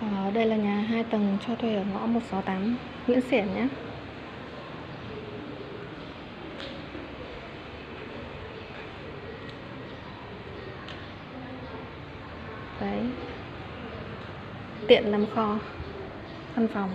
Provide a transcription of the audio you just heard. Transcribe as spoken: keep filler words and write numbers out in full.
Ở đây là nhà hai tầng cho thuê ở ngõ một sáu tám Nguyễn Xiển nhé. Đấy, tiện làm kho, văn phòng.